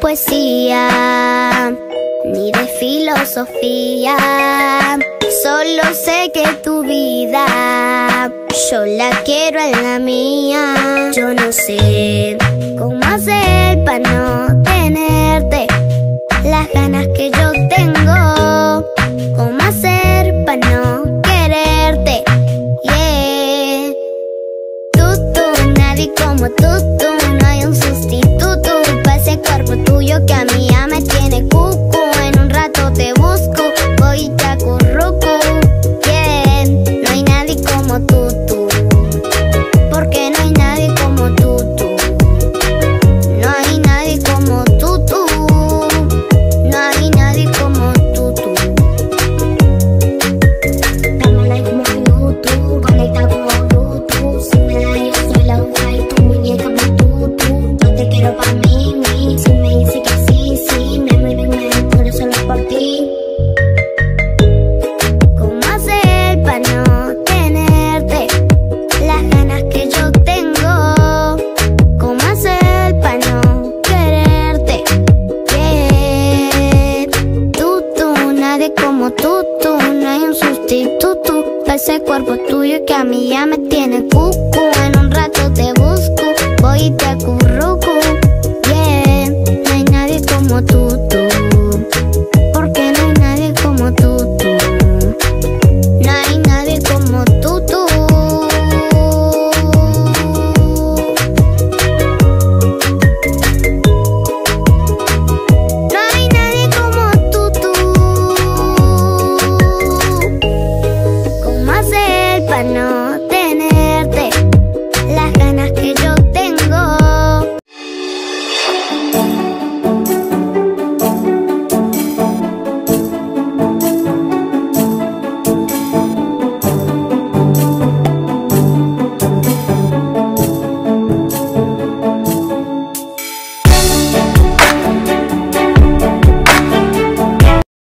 poesía ni de filosofía. Solo sé que tu vida yo la quiero en la mía. Yo no sé cómo hacer para no tenerte las ganas que yo tengo. Cómo hacer para no quererte, yeah. Nadie como tú, no hay un sustituto para ese cuerpo tuyo que a mí ya me tiene cucu. En un rato te busco, voy y te acurruco, yeah. No hay nadie como tú, porque no hay nadie como tú. No hay nadie como tú, no hay nadie como tú. Dame like como YouTube, conecta como Bluetooth. Si me da yo soy la otra y tu muñeca por tú. Yo te quiero pa' mí. Si me dice que sí, me muero solo por ti. ¿Cómo hacer pa' no tenerte las ganas que yo tengo? ¿Cómo hacer pa' no quererte, yeah. Nadie como tú, no hay un sustituto para ese cuerpo tuyo que a mí ya me tiene cucu. En un rato te busco, voy y te acurruco.